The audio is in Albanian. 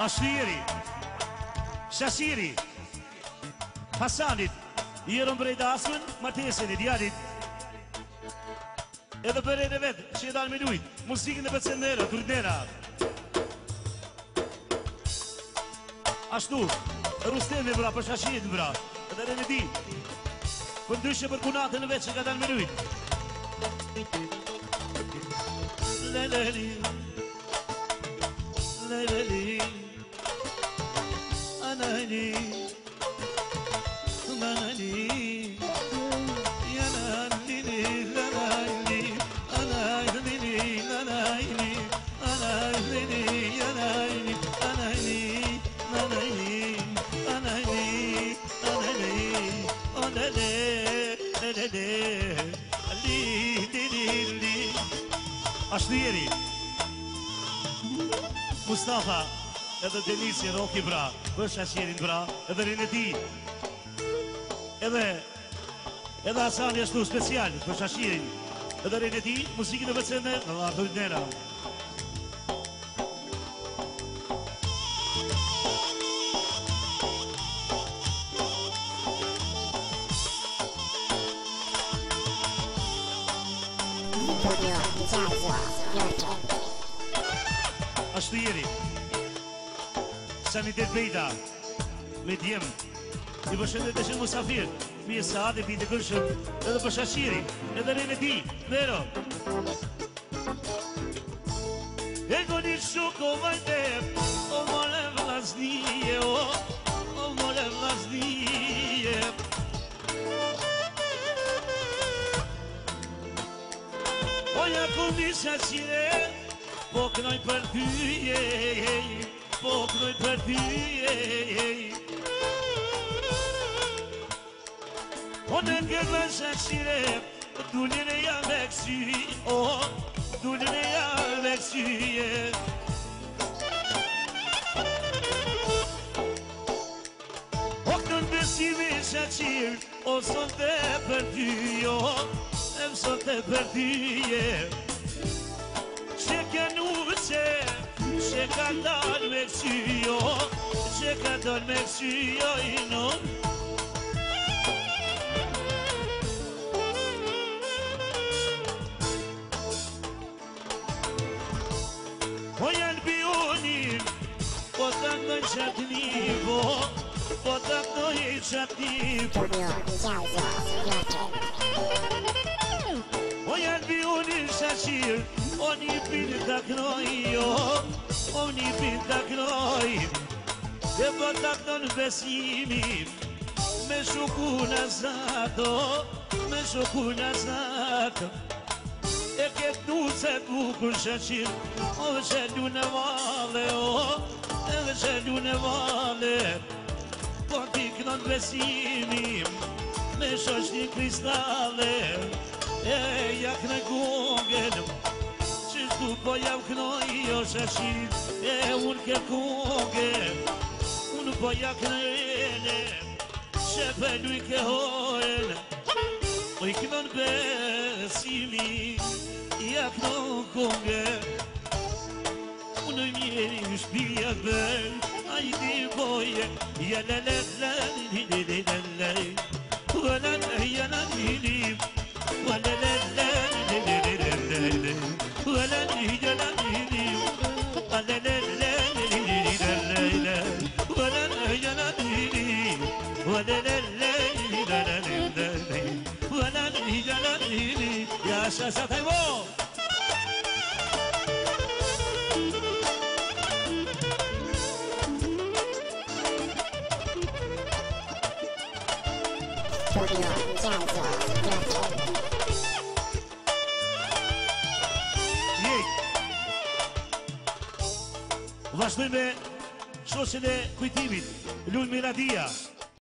Ashtiri, Shashiri, Hasanit, Jerën prej dasmën, martesin e djalit. Edhe për e në vetë, që e dalë me lujt, musikën e pëtësendera, turdera. Ashtu, Rustemi bra, për Shashirin bra, edhe Remedi. Për ndryshe për kunatën e vetë që ka dalë me lujt. Leleli, leleli, anani, manani, yanalili, lalaili, anailili, lalaili, anailili, yanaili, anaili, lalaili, anaili, anaili, onele, lelele, li, li, li, li. Ashtiri, Mustafa, edhe Denisi, Roki bra, për Shashirin bra, edhe Rineti, edhe Hasani ashtu special për Shashirin, edhe Rineti, musikën e vëtsende, në lartë të nera. Ashtu jeri Sanitet Bejda me djem i përshëndet e shenë musafir Mje Saad e Bite Kërshëm edhe për Shashiri edhe Reneti Vero E goni shuko vajte o mole vlaznije o mole vlaznije O ja kundi Shashire Po kënoj për ty, po kënoj për ty O në gërë Shashire, dullin e jam e kësy O, dullin e jam e kësy O kënën besimi Shashir, o sot e për ty O, em sot e për ty Që ka dalë me kësyo Që ka dalë me kësyo i non Po janë bionim Po të ndoj qatë nivo Po të ndoj qatë nivo Po janë bionim Shashir O një pinë të knoj, o një pinë të knoj Dhe po të këton besimi Me shuku në zato, me shuku në zato E këtë du se bukur Shashir O qëllu në vale, e qëllu në vale Po t'i këton besimi Me shosh një kristale E jak në gongën Tu po jam knoj o Shashir E unë ke koge Unë po jam knojene Që pëllu i ke hojene O i kënon besimi Ja kënon koge Unë i mjeri në shpija bel A i di boje Ja la la la li li li la la Wa la la ja la li li Wa la la la li li li la la ولا الهجل الهدي ولا الليل ولا الهجل الهدي ولا الليل ولا الهجل الهدي يا شاشة تيمو Vazhdoj me shoqen e kujtimit, Lul Miradia.